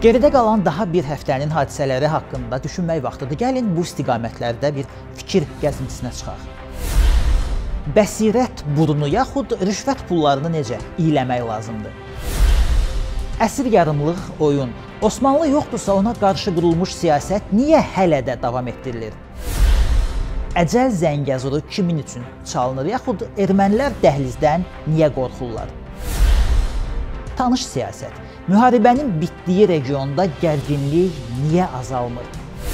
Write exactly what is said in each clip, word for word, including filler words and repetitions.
Geridə qalan daha bir həftənin hadisələri haqqında düşünmək vaxtıdır. Gəlin bu istiqamətlərdə bir fikir gəzintisinə çıxaq. Bəsirət burnu yaxud rüşvət pullarını necə iyləmək lazımdır? Əsir yarımlıq oyun. Osmanlı yoxdursa ona qarşı qurulmuş siyasət niyə hələ də davam etdirilir? Əcəl Zəngəzuru kimin üçün çalınır? Yaxud ermənilər dəhlizdən niyə qorxurlar? Tanış siyasət. Müharibənin bitdiyi regionda gərginlik niyə azalmır?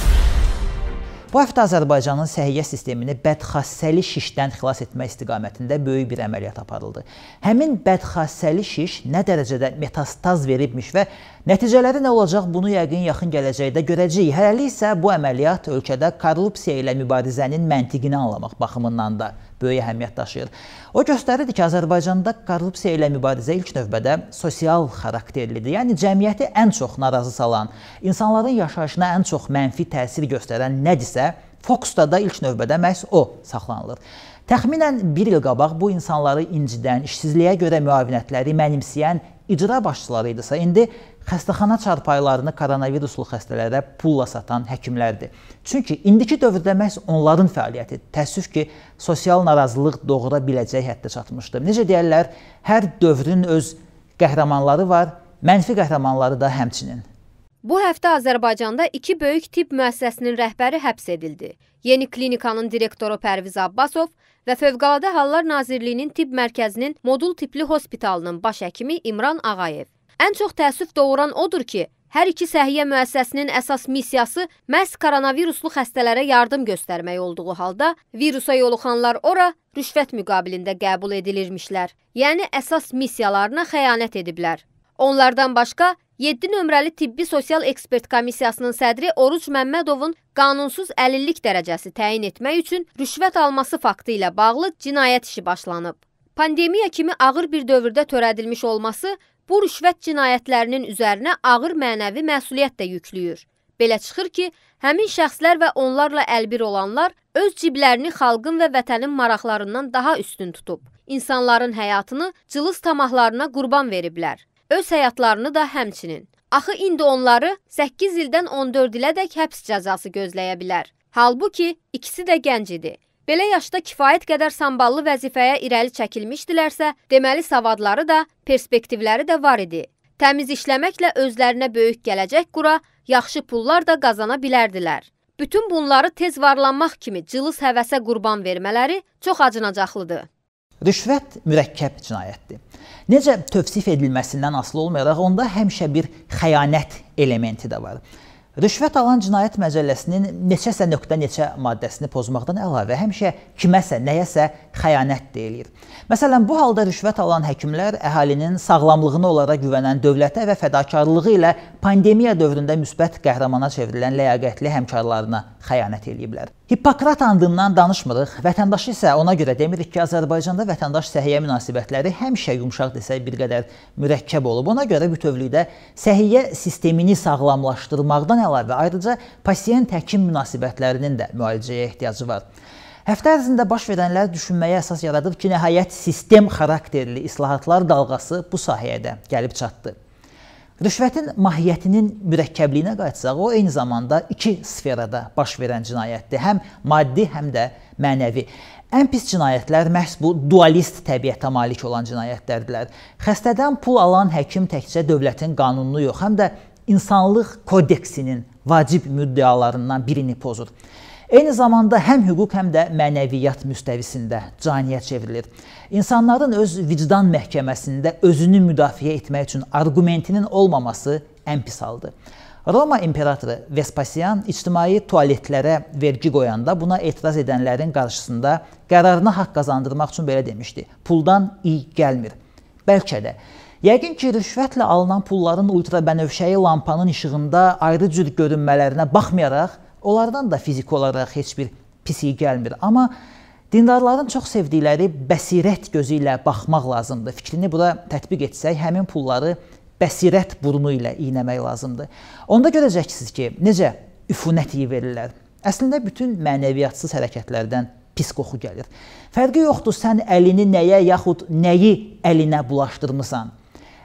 Bu həftə Azərbaycanın səhiyyə sistemini bədxassəli şişdən xilas etmək istiqamətində böyük bir əməliyyat aparıldı. Həmin bədxassəli şiş nə dərəcədə metastaz veribmiş və nəticələri nə olacaq bunu yəqin yaxın gələcəkdə görəcəyik. Hələlik isə bu əməliyyat ölkədə korrupsiya ilə mübarizənin məntiqini anlamaq baxımından da böyük əhəmiyyət daşıyır. O göstərirdi ki, Azərbaycanda korrupsiya ilə mübarizə ilk növbədə sosial xarakterlidir. Yəni cəmiyyəti ən çox narazı salan, insanların yaşayışına ən çox mənfi təsir göstərən nədirsə, fokusda da ilk növbədə məhz o saxlanılır. Təxminən bir il qabaq bu insanları incidən, işsizliyə görə müavinətləri mənimsəyən icra başçıları idisə, indi xəstəxana çarpayılarını koronaviruslu xəstələrə pulla satan həkimlərdir. Çünki indiki dövrdə məhz onların fəaliyyəti təəssüf ki, sosial narazılıq doğura biləcək həddə çatmışdır. Necə deyərlər, hər dövrün öz qəhrəmanları var, mənfi qəhrəmanları da həmçinin. Bu həftə Azərbaycanda iki böyük tibb müəssisəsinin rəhbəri həbs edildi. Yeni klinikanın direktoru Pərviz Abbasov və Fövqəladə Hallar Nazirliyinin tibb mərkəzinin modul tipli hospitalının baş həkimi İmran Ağayev. Ən çox təəssüf doğuran odur ki, hər iki səhiyyə müəssisəsinin əsas missiyası məhz koronaviruslu xəstələrə yardım göstərmək olduğu halda, virusa yoluxanlar ora rüşvət müqabilində qəbul edilirmişlər. Yəni əsas missiyalarına xəyanət ediblər. Onlardan başqa, yeddi nömrəli tibbi sosial ekspert komissiyasının sədri Oruc Məmmədovun qanunsuz əlillik dərəcəsi təyin etmək üçün rüşvət alması faktı ilə bağlı cinayət işi başlanıb. Pandemiya kimi ağır bir dövrdə törədilmiş olması bu rüşvət cinayətlərinin üzərinə ağır mənəvi məsuliyyət də yüklüyür. Belə çıxır ki, həmin şəxslər və onlarla əlbir olanlar öz ciblərini xalqın və vətənin maraqlarından daha üstün tutub, insanların həyatını cılız tamahlarına qurban veriblər. Öz həyatlarını da həmçinin. Axı indi onları səkkiz ildən on dörd ilədək həbs cəzası gözləyə bilər. Halbuki ikisi də gənc idi. Belə yaşda kifayət qədər samballı vəzifəyə irəli çəkilmişdilərsə, deməli savadları da, perspektivləri də var idi. Təmiz işləməklə özlərinə böyük gələcək qura, yaxşı pullar da qazana bilərdilər. Bütün bunları tez varlanmaq kimi cılız həvəsə qurban vermələri çox acınacaqlıdır. Rüşvət mürəkkəb cinayətdir. Necə tövsif edilməsindən asılı olmayaraq, onda həmişə bir xəyanət elementi də var. Rüşvət alan cinayət məcəlləsinin neçəsə nöqtə neçə maddəsini pozmaqdan əlavə həmişə kiməsə, nəyəsə xəyanət deyilir. Məsələn, bu halda rüşvət alan həkimlər əhalinin sağlamlığına onlara güvənən dövlətə və fədakarlığı ilə pandemiya dövründə müsbət qəhrəmana çevrilən ləyaqətli həmkarlarına xəyanət ediblər. Hippokrat andından danışmırıq, vətəndaşı isə ona görə demirik ki, Azərbaycanda vətəndaş-səhiyyə münasibətləri həmişə yumşaq desək bir qədər mürəkkəb olub. Ona görə bütövlükdə səhiyyə sistemini sağlamlaşdırmaqdan əlavə ayrıca pasiyent-həkim münasibətlərinin də müalicəyə ehtiyacı var. Həftə ərzində baş verənlər düşünməyə əsas yaradır ki, nəhayət sistem xarakterli islahatlar dalğası bu sahəyə də gəlib çatdı. Rüşvətin mahiyyətinin mürəkkəbliyinə qayıtsaq, o eyni zamanda iki sferada baş verən cinayətdir. Həm maddi, həm də mənəvi. Ən pis cinayətlər məhz bu dualist təbiətə malik olan cinayətlərdilər. Xəstədən pul alan həkim təkcə dövlətin qanununu yox, həm də insanlıq kodeksinin vacib müddəalarından birini pozur. Eyni zamanda həm hüquq, həm də mənəviyyat müstəvisində caniyə çevrilir. İnsanların öz vicdan məhkəməsində özünü müdafiə etmək üçün argumentinin olmaması ən pis haldır. Roma imperatoru Vespasian ictimai tualetlərə vergi qoyanda buna etiraz edənlərin qarşısında qərarına haqq qazandırmaq üçün belə demişdi: puldan iy gəlmir. Bəlkə də. Yəqin ki, rüşvətlə alınan pulların ultrabənövşəyi lampanın işığında ayrı cür görünmələrinə baxmayaraq, onlardan da fiziki olaraq heç bir pisiyi gəlmir. Amma dindarların çox sevdikləri bəsirət gözü ilə baxmaq lazımdır. Fikrini bura tətbiq etsək, həmin pulları bəsirət burnu ilə iynəmək lazımdır. Onda görəcəksiniz ki, necə üfunət iyi verirlər. Əslində bütün mənəviyyatsız hərəkətlərdən pis qoxu gəlir. Fərqi yoxdur, sən əlini nəyə yaxud nəyi əlinə bulaşdırmısan.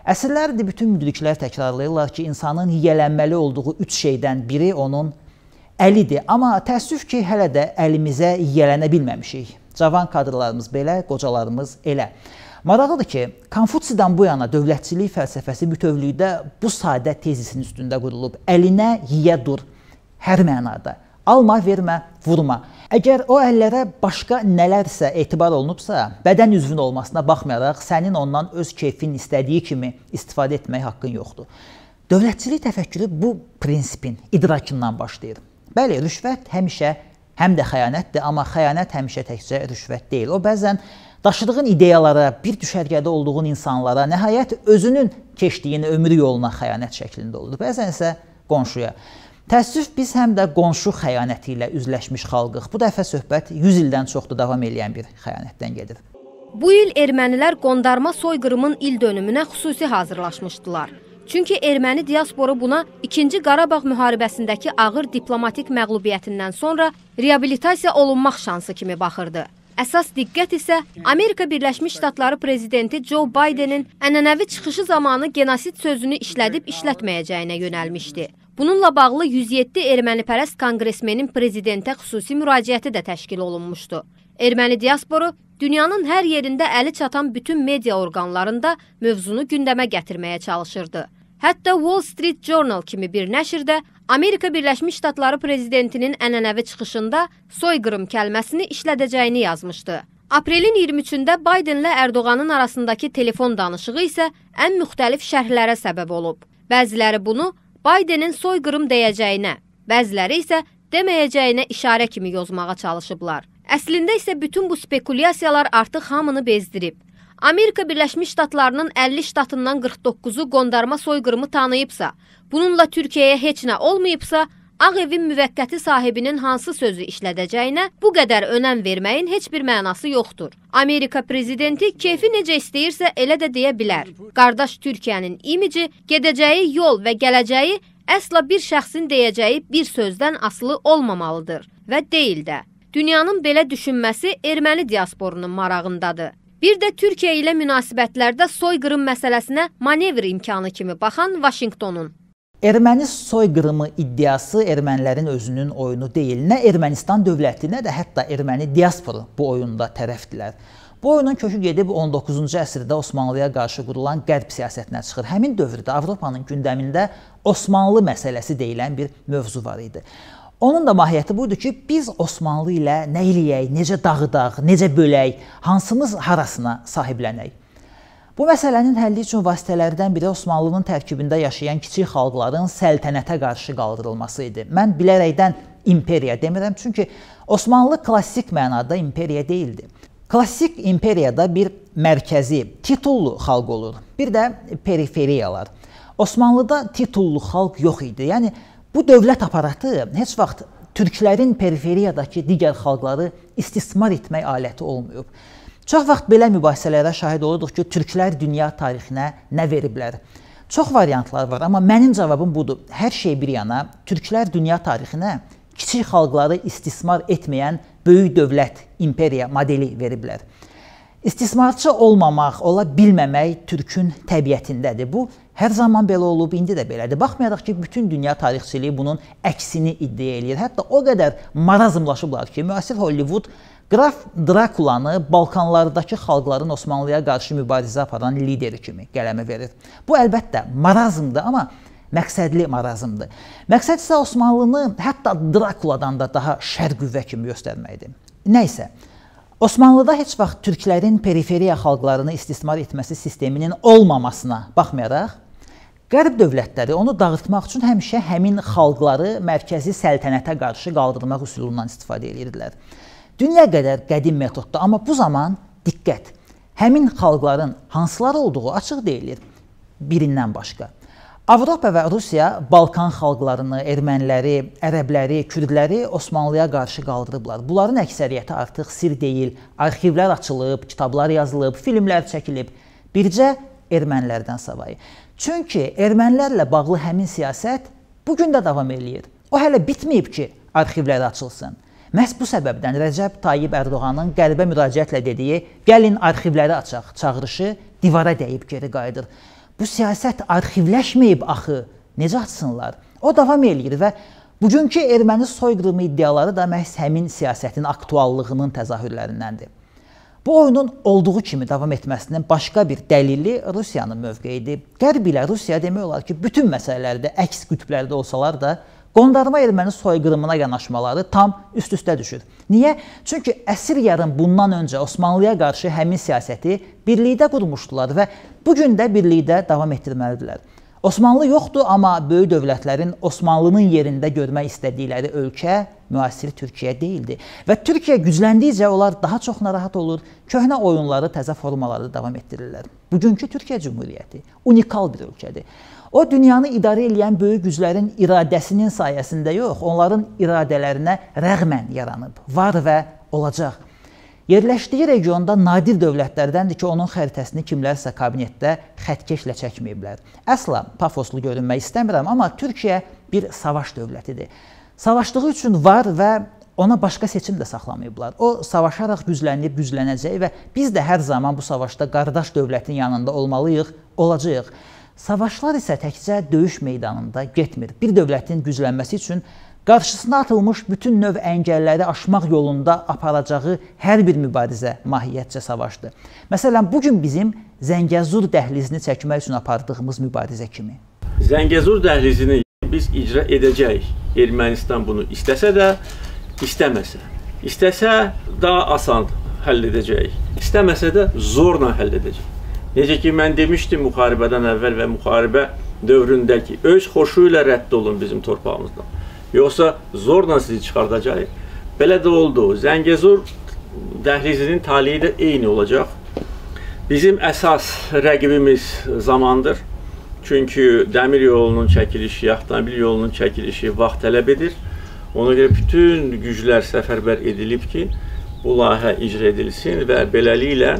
Əsrlərdir bütün müdriklər təkrarlayırlar ki, insanın yiyələnməli olduğu üç şeydən biri onun əlidir. Amma təəssüf ki, hələ də əlimizə yiyələnə bilməmişik. Cavan kadrlarımız belə, qocalarımız elə. Maraqlıdır ki, Konfutsiyadan bu yana dövlətçilik fəlsəfəsi bütövlükdə bu sadə tezisin üstündə qurulub. Əlinə yiyə dur, hər mənada. Alma, vermə, vurma. Əgər o əllərə başqa nələrsə etibar olunubsa, bədən üzvün olmasına baxmayaraq, sənin ondan öz keyfin istədiyi kimi istifadə etmək haqqın yoxdur. Dövlətçilik təfəkkürü bu prinsipin idrakından başlayır. Bəli, rüşvət həmişə həm də xəyanətdir, amma xəyanət həmişə təkcə rüşvət deyil. O bəzən daşıdığın ideyalara, bir düşərgədə olduğun insanlara, nəhayət özünün keçdiyin ömür yoluna xəyanət şəklində olur. Bəzən isə qonşuya. Təəssüf, biz həm də qonşu xəyanəti ilə üzləşmiş xalqıq. Bu dəfə söhbət yüz ildən çoxdur davam edən bir xəyanətdən gedir. Bu il ermənilər qondarma soyqırımın il dönümünə xüsusi hazırlaşmışdılar. Çünki erməni diasporu buna ikinci Qarabağ müharibəsindəki ağır diplomatik məğlubiyyətindən sonra reabilitasiya olunmaq şansı kimi baxırdı. Əsas diqqət isə Amerika Birləşmiş Ştatları prezidenti Joe Bidenin ənənəvi çıxışı zamanı genosid sözünü işlədib işlətməyəcəyinə yönəlmişdi. Bununla bağlı yüz yeddi ermənipərəst konqresmenin prezidentə xüsusi müraciəti də təşkil olunmuşdu. Erməni diasporu dünyanın hər yerində əli çatan bütün media orqanlarında mövzunu gündəmə gətirməyə çalışırdı. Hətta Wall Street Journal kimi bir nəşrdə Amerika Birləşmiş Ştatları prezidentinin ənənəvi çıxışında soyqırım kəlməsini işlədəcəyini yazmışdı. Aprelin iyirmi üçündə Bidenlə Ərdoğanın arasındakı telefon danışığı isə ən müxtəlif şərhlərə səbəb olub. Bəziləri bunu Bidenin soyqırım deyəcəyinə, bəziləri isə deməyəcəyinə işarə kimi yozmağa çalışıblar. Əslində isə bütün bu spekulyasiyalar artıq hamını bezdirib. Amerika Birləşmiş Ştatlarının əlli ştatından qırx doqquzu qondarma soyqırımı tanıyıbsa, bununla Türkiyəyə heç nə olmayıbsa, Ağ Evin müvəqqəti sahibinin hansı sözü işlədəcəyinə bu qədər önəm verməyin heç bir mənası yoxdur. Amerika prezidenti keyfi necə istəyirsə elə də deyə bilər. Qardaş Türkiyənin imici, gedəcəyi yol və gələcəyi əsla bir şəxsin deyəcəyi bir sözdən asılı olmamalıdır və deyil də. Dünyanın belə düşünməsi erməni diasporunun marağındadır. Bir də Türkiyə ilə münasibətlərdə soyqırım məsələsinə manevr imkanı kimi baxan Vaşinqtonun. Erməni soyqırımı iddiası ermənilərin özünün oyunu deyil. Nə Ermənistan dövləti, nə də hətta erməni diasporu bu oyunda tərəfdilər. Bu oyunun kökü gedib on doqquzuncu əsrdə Osmanlıya qarşı qurulan qərb siyasətinə çıxır. Həmin dövrdə Avropanın gündəmində Osmanlı məsələsi deyilən bir mövzu var idi. Onun da mahiyyəti buydu ki, biz Osmanlı ilə nə eləyək, necə dağıdaq, necə bölək, hansımız harasına sahiblənək. Bu məsələnin həlli üçün vasitələrdən biri Osmanlının tərkibində yaşayan kiçik xalqların səltənətə qarşı qaldırılması idi. Mən bilərəkdən imperiya demirəm, çünki Osmanlı klassik mənada imperiya deyildi. Klassik imperiyada bir mərkəzi, titullu xalq olur. Bir də periferiyalar. Osmanlıda titullu xalq yox idi. Yəni, bu dövlət aparatı heç vaxt türklərin periferiyadakı digər xalqları istismar etmək aləti olmayıb. Çox vaxt belə mübahisələrə şahid olurduq ki, türklər dünya tarixinə nə veriblər? Çox variantlar var, amma mənim cavabım budur. Hər şey bir yana, türklər dünya tarixinə kiçik xalqları istismar etməyən böyük dövlət, imperiya modeli veriblər. İstismarçı olmamaq, ola bilməmək türkün təbiətindədir. Bu, hər zaman belə olub, indi də belədir. Baxmayaraq ki, bütün dünya tarixçiliyi bunun əksini iddia edir. Hətta o qədər marazmlaşıblar ki, müasir Hollywood Qraf Drakulanı Balkanlardakı xalqların Osmanlıya qarşı mübarizə aparan lideri kimi qələmə verir. Bu, əlbəttə, marazmdır, amma məqsədli marazmdır. Məqsəd isə Osmanlını hətta Drakuladan da daha şər qüvvə kimi göstərməkdir. Nəysə, Osmanlıda heç vaxt türklərin periferiya xalqlarını istismar etməsi sisteminin olmamasına baxmayaraq, qərb dövlətləri onu dağıtmaq üçün həmişə həmin xalqları mərkəzi səltənətə qarşı qaldırmaq üsulundan istifadə edirdilər. Dünya qədər qədim metoddur, amma bu zaman diqqət, həmin xalqların hansılar olduğu açıq deyilir birindən başqa. Avropa və Rusiya Balkan xalqlarını, erməniləri, ərəbləri, kürdləri Osmanlıya qarşı qaldırıblar. Bunların əksəriyyəti artıq sir deyil, arxivlər açılıb, kitablar yazılıb, filmlər çəkilib, bircə ermənilərdən savayı. Çünki ermənilərlə bağlı həmin siyasət bugün də davam eləyir. O hələ bitməyib ki, arxivlər açılsın. Məhz bu səbəbdən Rəcəb Tayyib Ərdoğanın qərbə müraciətlə dediyi gəlin arxivləri açaq çağırışı divara dəyib geri qayıdır. Bu siyasət arxivləşməyib axı, necə açsınlar? O davam eləyir və bugünkü erməni soyqırımı iddiaları da məhz həmin siyasətin aktuallığının təzahürlərindəndir. Bu oyunun olduğu kimi davam etməsinin başqa bir dəlili Rusiyanın mövqeyidir. Qərb ilə Rusiya demək olar ki, bütün məsələlərdə əks qütblərdə olsalar da, qondarma erməni soyqırımına yanaşmaları tam üst-üstə düşür. Niyə? Çünki əsr yarım bundan öncə Osmanlıya qarşı həmin siyasəti birlikdə qurmuşdular və bugün də birlikdə davam etdirməlidirlər. Osmanlı yoxdur, amma böyük dövlətlərin Osmanlının yerində görmək istədikləri ölkə müasir Türkiyə deyildi. Və Türkiyə gücləndikcə onlar daha çox narahat olur, köhnə oyunları, təzə formaları davam etdirirlər. Bugünkü Türkiyə Cümhuriyyəti unikal bir ölkədir. O, dünyanı idarə edən böyük güclərin iradəsinin sayəsində yox, onların iradələrinə rəğmən yaranıb, var və olacaq. Yerləşdiyi regionda nadir dövlətlərdəndir ki, onun xəritəsini kimlərsə kabinetdə xətkeşlə çəkməyiblər. Əsla pafoslu görünmək istəmirəm, amma Türkiyə bir savaş dövlətidir. Savaşdığı üçün var və ona başqa seçim də saxlamayıblar. O, savaşaraq güclənib, güclənəcək və biz də hər zaman bu savaşda qardaş dövlətin yanında olmalıyıq, olacağıq. Savaşlar isə təkcə döyüş meydanında getmir. Bir dövlətin güclənməsi üçün qarşısına atılmış bütün növ əngəlləri aşmaq yolunda aparacağı hər bir mübarizə mahiyyətcə savaşdır. Məsələn, bugün bizim Zəngəzur dəhlizini çəkmək üçün apardığımız mübarizə kimi. Zəngəzur dəhlizini biz icra edəcəyik. Ermənistan bunu istəsə də, istəməsə. İstəsə daha asan həll edəcəyik. İstəməsə də zorla həll edəcəyik. Necə ki, mən demişdim müharibədən əvvəl və müharibə dövründə ki, öz xoşu ilə rədd olun bizim torpağımızdan. Yoxsa zorla sizi çıxardacaq. Belə də oldu. Zəngəzur dəhlizinin taliyi də eyni olacaq. Bizim əsas rəqibimiz zamandır. Çünki dəmir yolunun çəkilişi, avtomobil yolunun çəkilişi vaxt tələb edir. Ona görə bütün güclər səfərbər edilib ki, bu layihə icra edilsin və beləliklə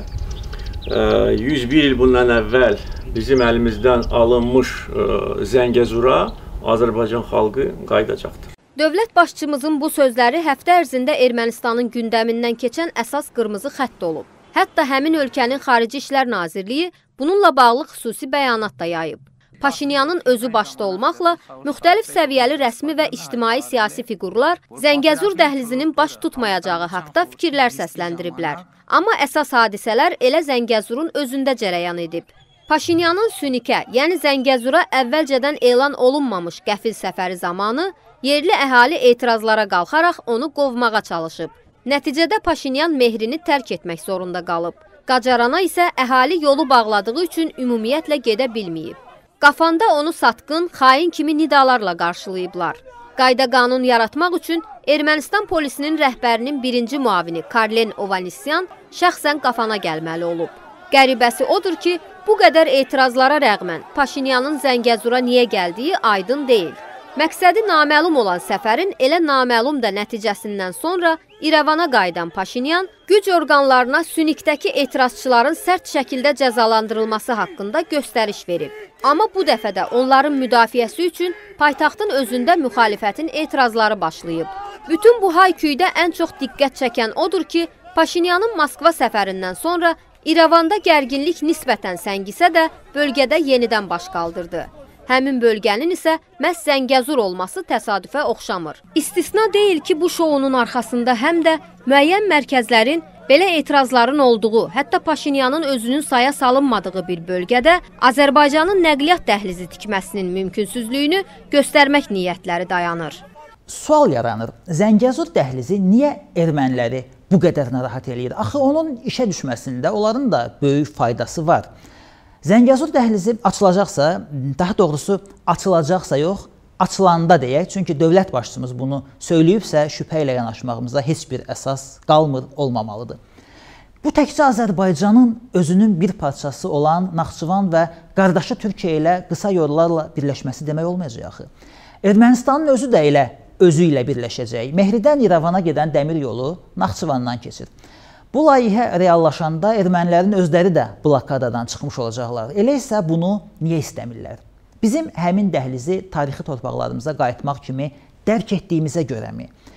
yüz bir il bundan əvvəl bizim əlimizdən alınmış Zəngəzura Azərbaycan xalqı qayıdacaqdır. Dövlət başçımızın bu sözləri həftə ərzində Ermənistanın gündəmindən keçən əsas qırmızı xətt olub. Hətta həmin ölkənin Xarici İşlər Nazirliyi bununla bağlı xüsusi bəyanat da yayıb. Paşinyanın özü başda olmaqla müxtəlif səviyyəli rəsmi və ictimai siyasi fiqurlar Zəngəzur dəhlizinin baş tutmayacağı haqda fikirlər səsləndiriblər. Amma əsas hadisələr elə Zəngəzurun özündə cərəyan edib. Paşinyanın Sünikə, yəni Zəngəzura əvvəlcədən elan olunmamış qəfil səfəri zamanı yerli əhali etirazlara qalxaraq onu qovmağa çalışıb. Nəticədə Paşinyan Mehrini tərk etmək zorunda qalıb. Qacarana isə əhali yolu bağladığı üçün ümumiyyətlə gedə bilməyib. Qafanda onu satqın, xain kimi nidalarla qarşılayıblar. Qayda qanun yaratmaq üçün Ermənistan polisinin rəhbərinin birinci muavini Karlen Ovanisyan şəxsən Qafana gəlməli olub. Qəribəsi odur ki, bu qədər etirazlara rəğmən Paşinyanın Zəngəzura niyə gəldiyi aydın deyil. Məqsədi naməlum olan səfərin elə naməlum da nəticəsindən sonra İrəvana qayıdan Paşinyan güc orqanlarına Sünikdəki etirazçıların sərt şəkildə cəzalandırılması haqqında göstəriş verib. Amma bu dəfə də onların müdafiəsi üçün paytaxtın özündə müxalifətin etirazları başlayıb. Bütün bu hayküydə ən çox diqqət çəkən odur ki, Paşinyanın Moskva səfərindən sonra İrəvanda gərginlik nisbətən səngisə də bölgədə yenidən baş qaldırdı. Həmin bölgənin isə məhz Zəngəzur olması təsadüfə oxşamır. İstisna deyil ki, bu şounun arxasında həm də müəyyən mərkəzlərin belə etirazların olduğu, hətta Paşinyanın özünün saya salınmadığı bir bölgədə Azərbaycanın nəqliyyat dəhlizi tikməsinin mümkünsüzlüyünü göstərmək niyyətləri dayanır. Sual yaranır. Zəngəzur dəhlizi niyə erməniləri bu qədər narahat eləyir? Axı onun işə düşməsində onların da böyük faydası var. Zəngəzur dəhlizi açılacaqsa, daha doğrusu açılacaqsa yox, açılanda deyək. Çünki dövlət başçımız bunu söyləyibsə, şübhə ilə yanaşmağımıza heç bir əsas qalmır, olmamalıdır. Bu təkcə Azərbaycanın özünün bir parçası olan Naxçıvan və qardaşı Türkiyə ilə qısa yollarla birləşməsi demək olmayacaq axı. Ermənistanın özü də elə özü ilə birləşəcək. Mehridən İrəvana gedən dəmir yolu Naxçıvandan keçir. Bu layihə reallaşanda ermənilərin özləri də blokadadan çıxmış olacaqlar. Elə isə bunu niyə istəmirlər? Bizim həmin dəhlizi tarixi torpaqlarımıza qayıtmaq kimi dərk etdiyimizə görəmi?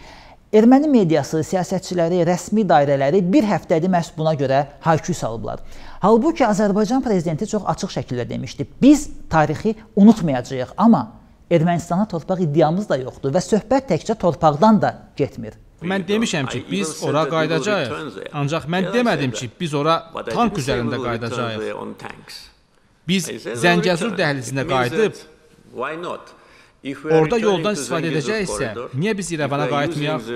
Erməni mediası, siyasətçiləri, rəsmi dairələri bir həftədir məhz buna görə hayküy salıblar. Halbuki Azərbaycan prezidenti çox açıq şəkildə demişdi. Biz tarixi unutmayacağıq, amma Ermənistana torpaq iddiamız da yoxdur və söhbət təkcə torpaqdan da getmir. Mən demişəm ki, biz ora qayıdacağıq. Ancaq mən demədim ki, biz ora tank üzərində qayıdacağıq. Biz Zəngəzur dəhlizinə qayıdıb, orada yoldan istifadə edəcəksə, niyə biz İrəvana qayıtmayaq?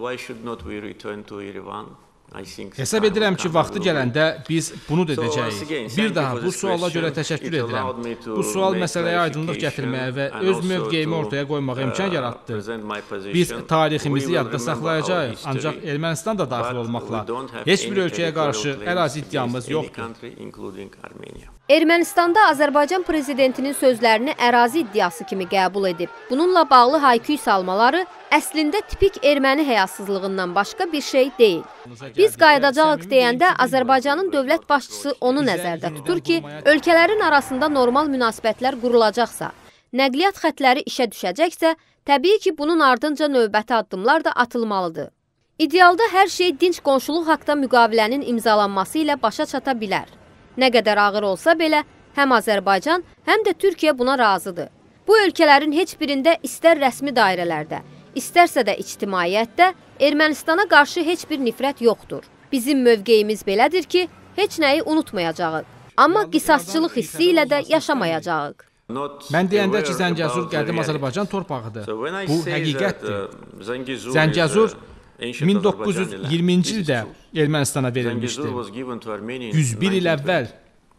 Hesab edirəm ki, vaxtı gələndə biz bunu da edəcəyik. Bir daha bu suala görə təşəkkür edirəm. Bu sual məsələyə aydınlıq gətirməyə və öz mövqeyimi ortaya qoymağa imkan yaratdı. Biz tariximizi yadda saxlayacağıq, ancaq Ermənistan da daxil olmaqla heç bir ölkəyə qarşı ərazi iddiamız yoxdur. Ermənistanda Azərbaycan prezidentinin sözlərini ərazi iddiası kimi qəbul edib. Bununla bağlı hayküy salmaları əslində tipik erməni həyasızlığından başqa bir şey deyil. Biz qayıdacağıq deyəndə Azərbaycanın dövlət başçısı onu nəzərdə tutur ki, ölkələrin arasında normal münasibətlər qurulacaqsa, nəqliyyat xətləri işə düşəcəksə, təbii ki, bunun ardınca növbəti addımlar da atılmalıdır. İdealda hər şey dinc qonşuluq haqda müqavilənin imzalanması ilə başa çata bilər. Nə qədər ağır olsa belə, həm Azərbaycan, həm də Türkiyə buna razıdır. Bu ölkələrin heç birində istər rəsmi dairələrdə, istərsə də ictimaiyyətdə Ermənistana qarşı heç bir nifrət yoxdur. Bizim mövqeyimiz belədir ki, heç nəyi unutmayacağıq. Amma qisasçılıq hissi ilə də yaşamayacağıq. Mən deyəndə ki, Zəngəzur qədim Azərbaycan torpağıdır. Bu həqiqətdir. Zəngəzur min doqquz yüz iyirminci ildə Ermənistana verilmişdi. yüz bir il əvvəl.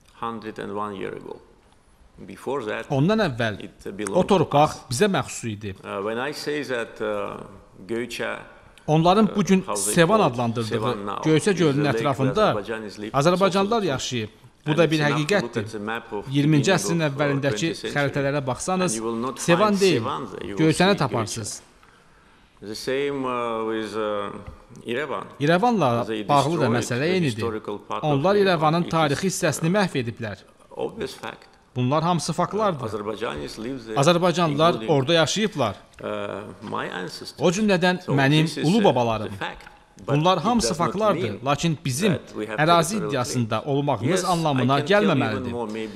Ondan əvvəl o torpaq bizə məxsus idi. Onların bugün Sevan adlandırdığı Göyçə gölünün ətrafında Azərbaycanlılar yaşayıb. Bu da bir həqiqətdir. iyirminci əsrin əvvəlindəki xəritələrə baxsanız, Sevan deyil, Göyçəni taparsınız. İrəvanla bağlı da məsələ eynidir. Onlar İrəvanın tarixi hissəsini məhv ediblər. Bunlar hamısı faktlardır. Azərbaycanlılar orada yaşayıblar. O cümlədən mənim ulu babalarım. Bunlar hamısı faktlardır, lakin bizim ərazi iddiasında olmağımız anlamına gəlməməlidir.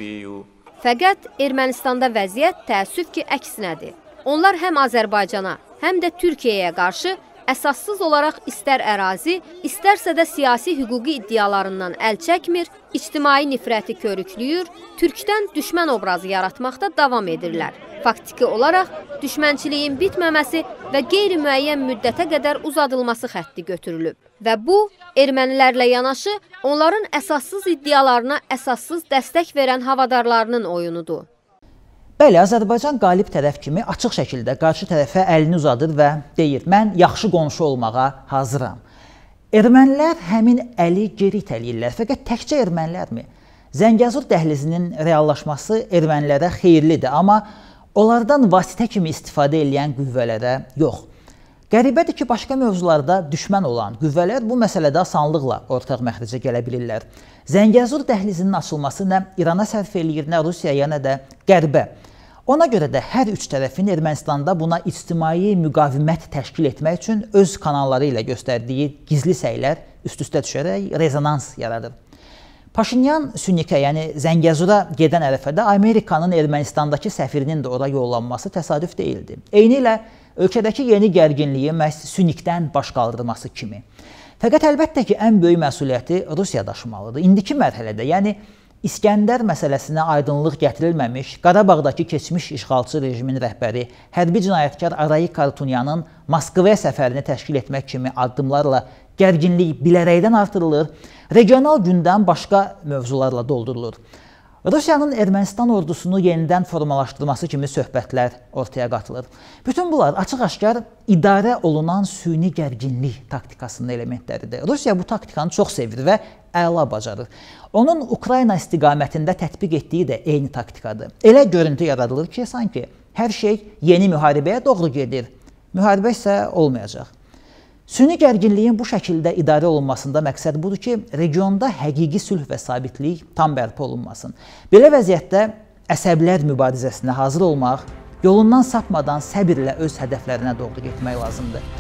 Fəqət Ermənistanda vəziyyət təəssüf ki, əksinədir. Onlar həm Azərbaycana, həm də Türkiyəyə qarşı əsassız olaraq istər ərazi, istərsə də siyasi hüquqi iddialarından əl çəkmir, ictimai nifrəti körüklüyür, türkdən düşmən obrazı yaratmaqda davam edirlər. Faktiki olaraq düşmənçiliyin bitməməsi və qeyri-müəyyən müddətə qədər uzadılması xətti götürülüb. Və bu, ermənilərlə yanaşı, onların əsassız iddialarına əsassız dəstək verən havadarlarının oyunudur. Bəli, Azərbaycan qalib tərəf kimi açıq şəkildə qarşı tərəfə əlini uzadır və deyir, mən yaxşı qonşu olmağa hazıram. Ermənilər həmin əli geri itələyirlər, fəqət təkcə ermənilərmi? Zəngəzur dəhlizinin reallaşması ermənilərə xeyirlidir, amma onlardan vasitə kimi istifadə edən qüvvələrə yox. Qəribədir ki, başqa mövzularda düşmən olan qüvvələr bu məsələdə asanlıqla ortaq məxrəcə gələ bilirlər. Zəngəzur dəhlizinin açılması nə İrana sərf eləyir, nə Rusiyaya, nə də Qərbə. Ona görə də hər üç tərəfin Ermənistanda buna ictimai müqavimət təşkil etmək üçün öz kanalları ilə göstərdiyi gizli səylər üst-üstə düşərək rezonans yaradır. Paşinyan Sünikə, yəni Zəngəzura gedən ərəfədə Amerikanın Ermənistandakı səfirinin də ora yollanması təsadüf deyildi. Eyni ilə ölkədəki yeni gərginliyi məhz Sünikdən baş qaldırması kimi. Fəqət əlbəttə ki, ən böyük məsuliyyəti Rusiya daşımalıdır. İndiki mərhələdə, yəni İskəndər məsələsinə aydınlıq gətirilməmiş, Qarabağdakı keçmiş işğalçı rejimin rəhbəri, hərbi cinayətkar Arayi Karutunyanın Moskvaya səfərini təşkil etmək kimi addımlarla gərginlik bilərəkdən artırılır, regional gündəm başqa mövzularla doldurulur. Rusiyanın Ermənistan ordusunu yenidən formalaşdırması kimi söhbətlər ortaya qatılır. Bütün bunlar açıq-aşkar idarə olunan süni gərginlik taktikasının elementləridir. Rusiya bu taktikanı çox sevir və əla bacarır. Onun Ukrayna istiqamətində tətbiq etdiyi də eyni taktikadır. Elə görüntü yaradılır ki, sanki hər şey yeni müharibəyə doğru gedir. Müharibə isə olmayacaq. Süni gərginliyin bu şəkildə idarə olunmasında məqsəd budur ki, regionda həqiqi sülh və sabitlik tam bərpa olunmasın. Belə vəziyyətdə əsəblər mübarizəsinə hazır olmaq, yolundan sapmadan səbirlə öz hədəflərinə doğru getmək lazımdır.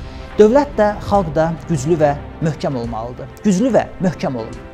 Dövlət də, xalq da güclü və möhkəm olmalıdır. Güclü və möhkəm olun.